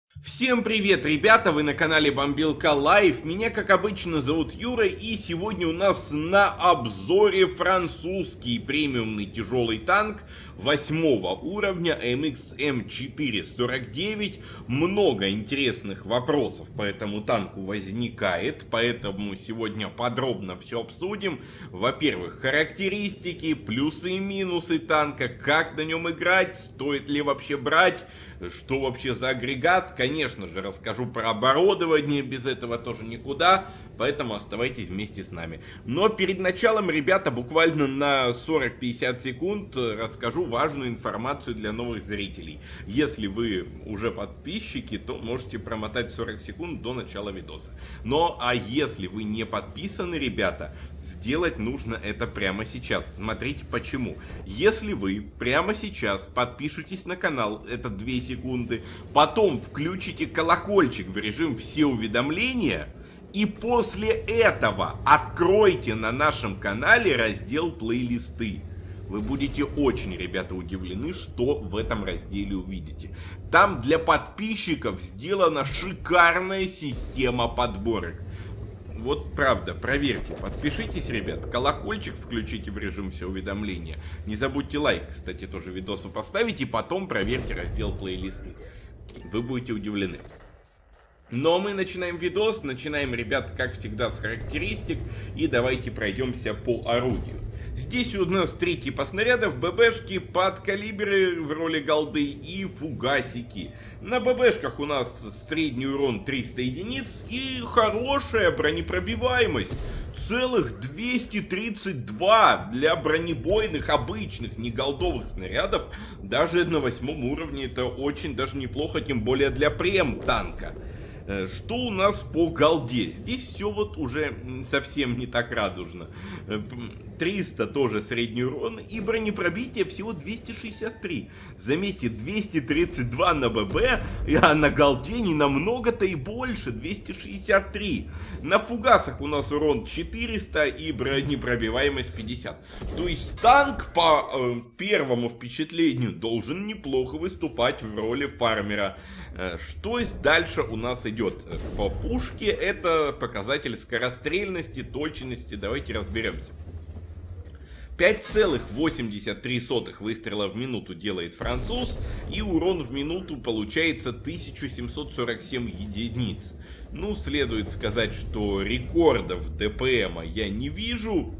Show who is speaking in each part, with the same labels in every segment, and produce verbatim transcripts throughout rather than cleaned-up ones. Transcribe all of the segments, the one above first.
Speaker 1: Всем привет, ребята, вы на канале Бомбилка Лайв, меня как обычно зовут Юра, и сегодня у нас на обзоре французский премиумный тяжелый танк восьмого уровня эм икс эм четыреста сорок девять. Много интересных вопросов по этому танку возникает, поэтому сегодня подробно все обсудим. Во-первых, характеристики, плюсы и минусы танка, как на нем играть, стоит ли вообще брать, что вообще за агрегат. Конечно же, расскажу про оборудование, без этого тоже никуда, поэтому оставайтесь вместе с нами. Но перед началом, ребята, буквально на сорок-пятьдесят секунд расскажу важную информацию для новых зрителей. Если вы уже подписчики, то можете промотать сорок секунд до начала видоса. Но, а если вы не подписаны, ребята, сделать нужно это прямо сейчас. Смотрите почему. Если вы прямо сейчас подпишитесь на канал, это две секунды, потом включите колокольчик в режим все уведомления, и после этого откройте на нашем канале раздел плейлисты. Вы будете очень, ребята, удивлены, что в этом разделе увидите. Там для подписчиков сделана шикарная система подборок. Вот правда, проверьте, подпишитесь, ребят, колокольчик включите в режим все уведомления. Не забудьте лайк, кстати, тоже видосу поставить, и потом проверьте раздел плейлисты. Вы будете удивлены. Но мы начинаем видос, начинаем, ребят, как всегда, с характеристик, и давайте пройдемся по орудию. Здесь у нас три типа снарядов: ББшки, подкалибры в роли голды и фугасики. На ББшках у нас средний урон триста единиц и хорошая бронепробиваемость. Целых двести тридцать два для бронебойных, обычных, не голдовых снарядов. Даже на восьмом уровне это очень даже неплохо, тем более для прем-танка. Что у нас по голде? Здесь все вот уже совсем не так радужно. триста тоже средний урон и бронепробитие всего двести шестьдесят три. Заметьте, двести тридцать два на ББ, а на голде не намного-то и больше, двести шестьдесят три. На фугасах у нас урон четыреста и бронепробиваемость пятьдесят. То есть танк по э, первому впечатлению должен неплохо выступать в роли фармера. Э, что дальше у нас идет? По пушке это показатель скорострельности, точности. Давайте разберемся. пять целых восемьдесят три сотых выстрела в минуту делает француз, и урон в минуту получается тысяча семьсот сорок семь единиц. Ну, следует сказать, что рекордов ДПМа я не вижу.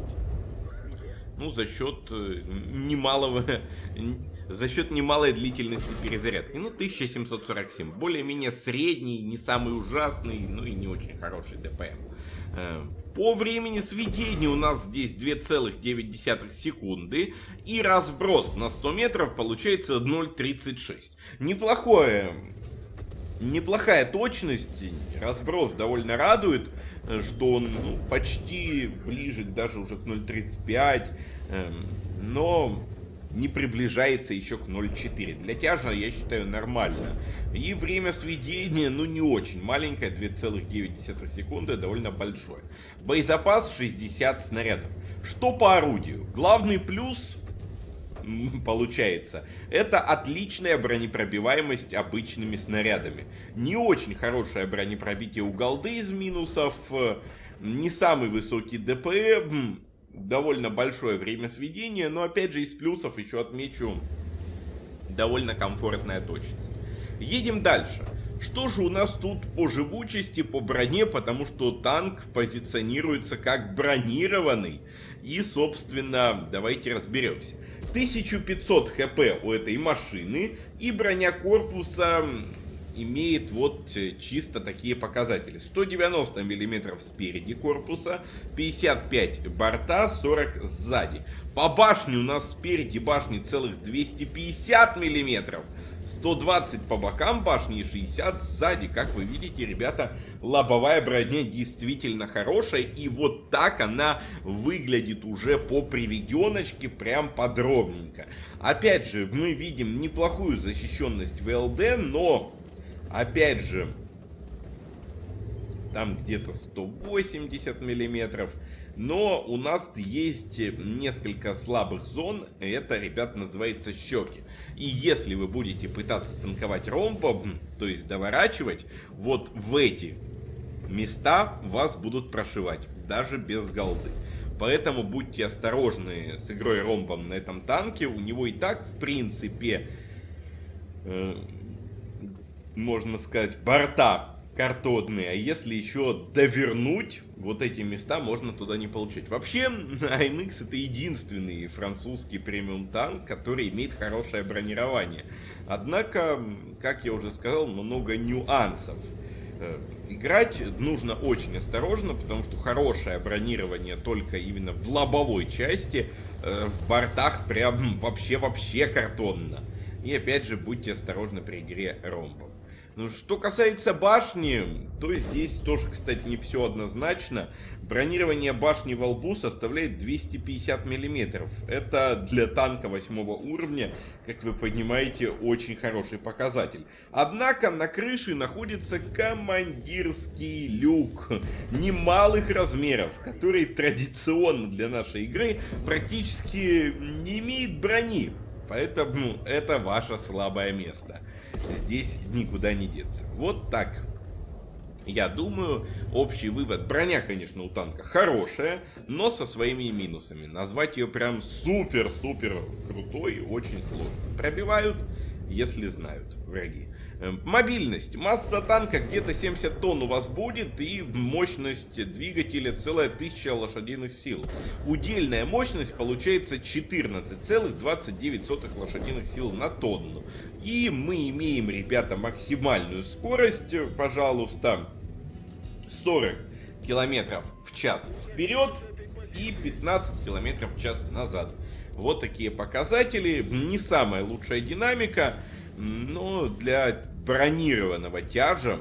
Speaker 1: Ну, за счет немалого... За счет немалой длительности перезарядки. Ну, тысяча семьсот сорок семь. Более-менее средний, не самый ужасный, ну и не очень хороший ДПМ. По времени сведения у нас здесь две целых девять десятых секунды. И разброс на сто метров получается ноль целых тридцать шесть. Неплохое... Неплохая точность. Разброс довольно радует, что он ну, почти ближе даже уже к ноль целых тридцать пять. Но... не приближается еще к ноль целых четыре. Для тяжа, я считаю, нормально. И время сведения, ну, не очень маленькое, две целых девять десятых секунды, довольно большое. Боезапас шестьдесят снарядов. Что по орудию? Главный плюс, получается, это отличная бронепробиваемость обычными снарядами. Не очень хорошее бронепробитие у голды из минусов, не самый высокий ДПМ, довольно большое время сведения, но опять же из плюсов еще отмечу довольно комфортная точность. Едем дальше. Что же у нас тут по живучести, по броне, потому что танк позиционируется как бронированный. И, собственно, давайте разберемся. тысяча пятьсот хп у этой машины, и броня корпуса имеет вот чисто такие показатели. сто девяносто миллиметров спереди корпуса, пятьдесят пять борта, сорок сзади. По башне у нас спереди башни целых двести пятьдесят миллиметров, сто двадцать по бокам башни и шестьдесят сзади. Как вы видите, ребята, лобовая броня действительно хорошая, и вот так она выглядит уже по приведеночке, прям подробненько. Опять же, мы видим неплохую защищенность вэ эл дэ, но опять же, там где-то сто восемьдесят миллиметров. Но у нас есть несколько слабых зон, это, ребят, называется щеки. И если вы будете пытаться танковать ромбом, то есть доворачивать, вот в эти места вас будут прошивать, даже без голды. Поэтому будьте осторожны с игрой ромбом на этом танке. У него и так, в принципе, э, можно сказать, борта картонные. А если еще довернуть, вот эти места можно туда не получить. Вообще, эй эм икс это единственный французский премиум танк, который имеет хорошее бронирование. Однако, как я уже сказал, много нюансов. Играть нужно очень осторожно, потому что хорошее бронирование только именно в лобовой части, в бортах прям вообще-вообще картонно. И опять же, будьте осторожны при игре ромбом. Ну, что касается башни, то здесь тоже, кстати, не все однозначно. Бронирование башни во лбу составляет двести пятьдесят миллиметров. Это для танка восьмого уровня, как вы понимаете, очень хороший показатель. Однако на крыше находится командирский люк немалых размеров, который традиционно для нашей игры практически не имеет брони. Поэтому это ваше слабое место. Здесь никуда не деться. Вот так. Я думаю, общий вывод. Броня, конечно, у танка хорошая, но со своими минусами. Назвать ее прям супер-супер крутой очень сложно. Пробивают, если знают враги. Мобильность. Масса танка где-то семьдесят тонн у вас будет, и мощность двигателя целая тысяча лошадиных сил. Удельная мощность получается четырнадцать целых двадцать девять сотых лошадиных сил на тонну. И мы имеем, ребята, максимальную скорость, пожалуйста, сорок километров в час вперед и пятнадцать километров в час назад. Вот такие показатели. Не самая лучшая динамика, но для бронированного тяжа,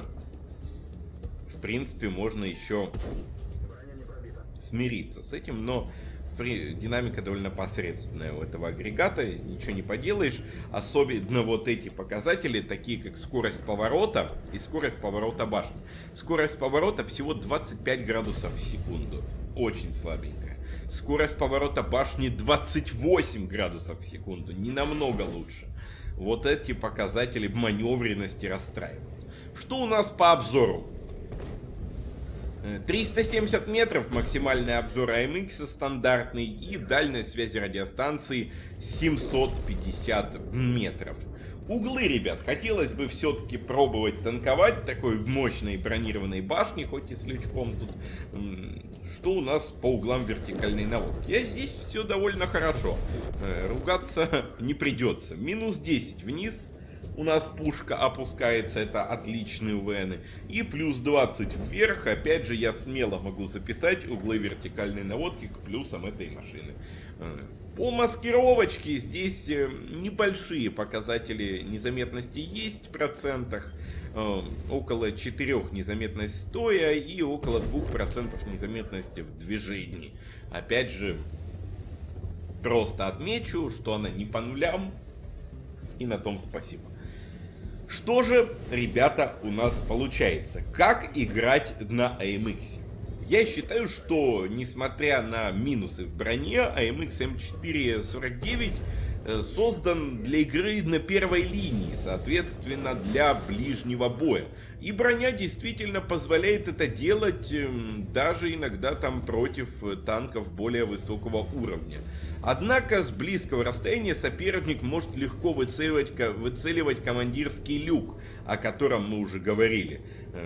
Speaker 1: в принципе, можно еще смириться с этим, но динамика довольно посредственная у этого агрегата, ничего не поделаешь. Особенно вот эти показатели, такие как скорость поворота и скорость поворота башни. Скорость поворота всего двадцать пять градусов в секунду, очень слабенькая. Скорость поворота башни двадцать восемь градусов в секунду, не намного лучше. Вот эти показатели маневренности расстраивают. Что у нас по обзору? триста семьдесят метров максимальный обзор эй эм икс стандартный, и дальность связи радиостанции семьсот пятьдесят метров. Углы, ребят, хотелось бы все-таки пробовать танковать такой мощной бронированной башни, хоть и с лючком тут. Что у нас по углам вертикальной наводки? Я здесь все довольно хорошо. Ругаться не придется. Минус десять вниз. У нас пушка опускается, это отличные УВНы. И плюс двадцать вверх. Опять же, я смело могу записать углы вертикальной наводки к плюсам этой машины. По маскировочке здесь небольшие показатели незаметности есть в процентах. Около четырёх незаметность стоя и около двух процентов незаметности в движении. Опять же, просто отмечу, что она не по нулям. И на том спасибо. Что же, ребята, у нас получается? Как играть на эй эм икс? Я считаю, что, несмотря на минусы в броне, эй эм икс эм четыре сорок девять создан для игры на первой линии, соответственно, для ближнего боя. И броня действительно позволяет это делать даже иногда там против танков более высокого уровня. Однако с близкого расстояния соперник может легко выцеливать, выцеливать командирский люк, о котором мы уже говорили.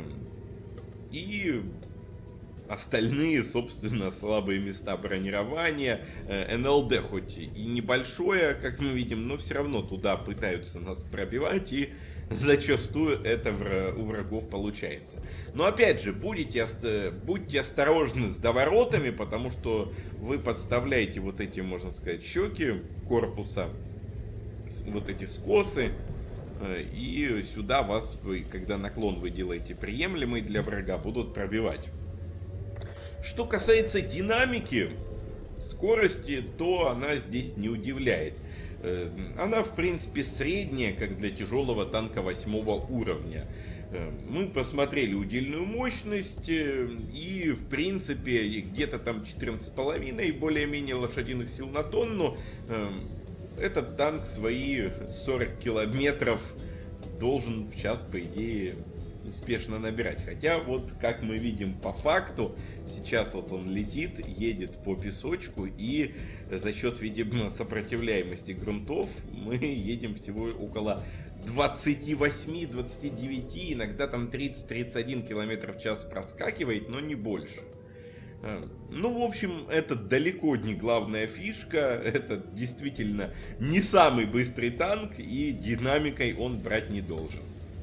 Speaker 1: И остальные, собственно, слабые места бронирования. эн эл дэ хоть и небольшое, как мы видим, но все равно туда пытаются нас пробивать, и зачастую это у врагов получается. Но опять же, будете, будьте осторожны с доворотами, потому что вы подставляете вот эти, можно сказать, щеки корпуса, вот эти скосы, и сюда вас, когда наклон вы делаете приемлемый для врага, будут пробивать. Что касается динамики, скорости, то она здесь не удивляет. Она, в принципе, средняя, как для тяжелого танка восьмого уровня. Мы посмотрели удельную мощность, и, в принципе, где-то там четырнадцать с половиной более-менее лошадиных сил на тонну. Этот танк свои сорок километров должен в час, по идее, успешно набирать. Хотя, вот как мы видим по факту, сейчас вот он летит, едет по песочку, и за счет, видимо, сопротивляемости грунтов мы едем всего около двадцать восемь - двадцать девять, иногда там тридцать - тридцать один километр в час проскакивает, но не больше. Ну, в общем, это далеко не главная фишка, это действительно не самый быстрый танк, и динамикой он брать не должен.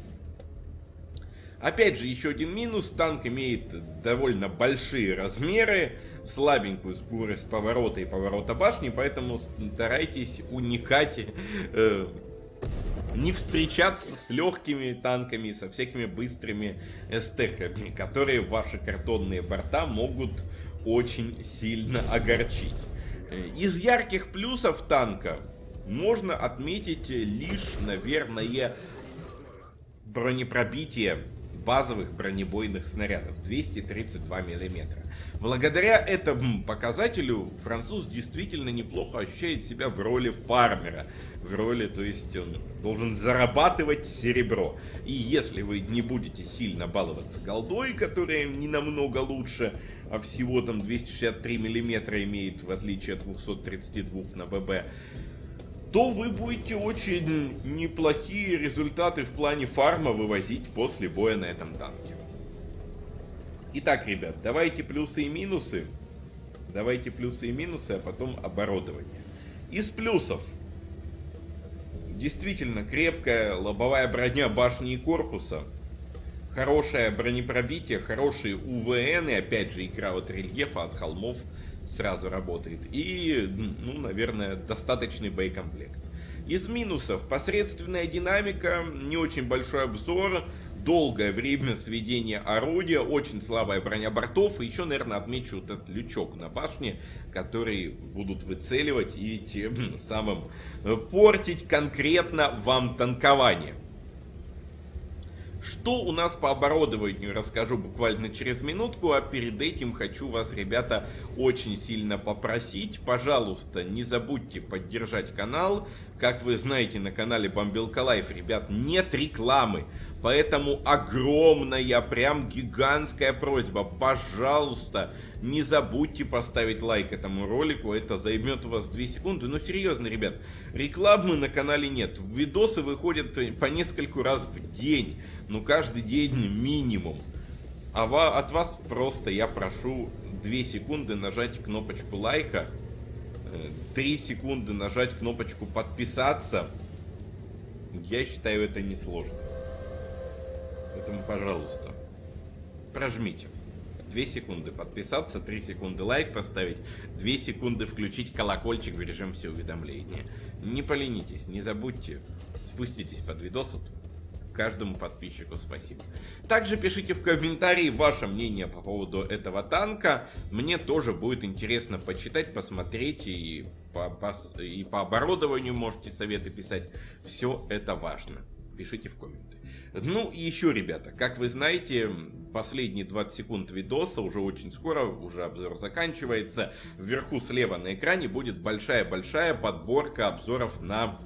Speaker 1: Опять же, еще один минус: танк имеет довольно большие размеры, слабенькую скорость поворота и поворота башни, поэтому старайтесь уникать, э, не встречаться с легкими танками, со всякими быстрыми эстеками, которые ваши картонные борта могут очень сильно огорчить. Из ярких плюсов танка можно отметить лишь, наверное, бронепробитие базовых бронебойных снарядов двести тридцать два миллиметра. Благодаря этому показателю француз действительно неплохо ощущает себя в роли фармера. В роли, то есть он должен зарабатывать серебро. И если вы не будете сильно баловаться голдой, которая не намного лучше, а всего там двести шестьдесят три миллиметра имеет, в отличие от двухсот тридцати двух на ББ, то вы будете очень неплохие результаты в плане фарма вывозить после боя на этом танке. Итак, ребят, давайте плюсы и минусы. Давайте плюсы и минусы, а потом оборудование. Из плюсов. Действительно крепкая лобовая броня башни и корпуса. Хорошее бронепробитие, хорошие УВН, и опять же игра от рельефа, от холмов сразу работает. И, ну, наверное, достаточный боекомплект. Из минусов: посредственная динамика, не очень большой обзор, долгое время сведения орудия, очень слабая броня бортов. И еще, наверное, отмечу вот этот лючок на башне, который будут выцеливать и тем самым портить конкретно вам танкование. Что у нас по оборудованию, расскажу буквально через минутку, а перед этим хочу вас, ребята, очень сильно попросить, пожалуйста, не забудьте поддержать канал. Как вы знаете, на канале Бомбилка Лайф, ребят, нет рекламы, поэтому огромная, прям гигантская просьба, пожалуйста, не забудьте поставить лайк этому ролику, это займет у вас две секунды. Но серьезно, ребят, рекламы на канале нет, видосы выходят по нескольку раз в день, ну каждый день минимум. А от вас просто я прошу две секунды нажать кнопочку лайка, три секунды нажать кнопочку подписаться. Я считаю, это несложно. Поэтому, пожалуйста, прожмите. две секунды подписаться, три секунды лайк поставить, две секунды включить колокольчик в режим все уведомления. Не поленитесь, не забудьте, спуститесь под видосом. Каждому подписчику спасибо. Также пишите в комментарии ваше мнение по поводу этого танка. Мне тоже будет интересно почитать, посмотреть, и по, по, и по оборудованию можете советы писать. Все это важно. Пишите в комменты. Ну и еще, ребята, как вы знаете, последние двадцать секунд видоса, уже очень скоро, уже обзор заканчивается. Вверху слева на экране будет большая-большая подборка обзоров на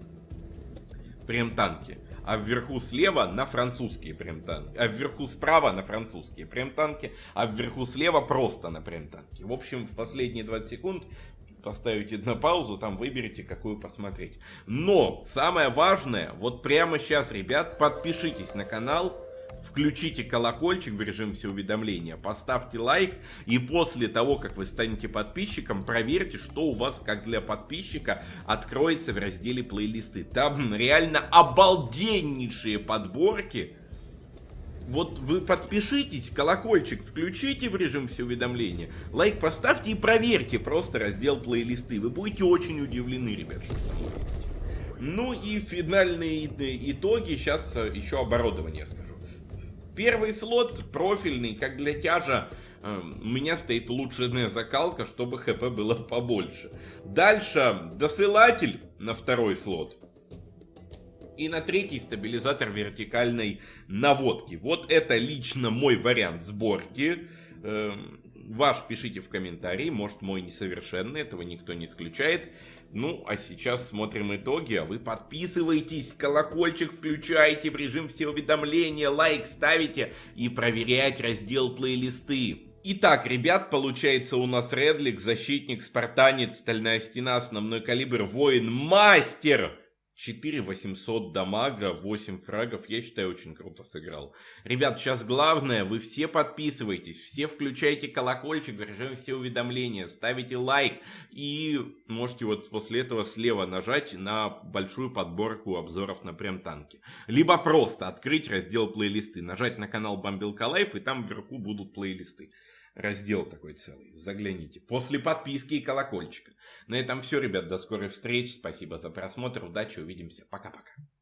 Speaker 1: прем-танки. А вверху слева на французские прем-танки. А вверху справа на французские прем-танки. А вверху слева просто на прем-танки. В общем, в последние двадцать секунд поставите на паузу, там выберите, какую посмотреть. Но самое важное, вот прямо сейчас, ребят, подпишитесь на канал. Включите колокольчик в режим все уведомления, поставьте лайк, и после того, как вы станете подписчиком, проверьте, что у вас, как для подписчика, откроется в разделе плейлисты. Там реально обалденнейшие подборки. Вот вы подпишитесь, колокольчик включите в режим все уведомления, лайк поставьте и проверьте просто раздел плейлисты. Вы будете очень удивлены, ребят, что там увидите. Ну и финальные итоги, сейчас еще оборудование скажу. Первый слот профильный, как для тяжа. У меня стоит улучшенная закалка, чтобы хп было побольше. Дальше досылатель на второй слот. И на третий стабилизатор вертикальной наводки. Вот это лично мой вариант сборки. Ваш пишите в комментарии, может мой несовершенный, этого никто не исключает. Ну, а сейчас смотрим итоги, а вы подписывайтесь, колокольчик включайте в режим все уведомления, лайк ставите и проверять раздел плейлисты. Итак, ребят, получается у нас Редлик, защитник, спартанец, стальная стена, основной калибр, воин, мастер. четыре восемьсот дамага, восемь фрагов, я считаю, очень круто сыграл. Ребят, сейчас главное, вы все подписывайтесь, все включайте колокольчик, режим все уведомления, ставите лайк и можете вот после этого слева нажать на большую подборку обзоров на прем-танки. Либо просто открыть раздел плейлисты, нажать на канал Бомбилка Лайф и там вверху будут плейлисты. Раздел такой целый, загляните. После подписки и колокольчика. На этом все, ребят, до скорой встречи. Спасибо за просмотр, удачи, увидимся. Пока-пока.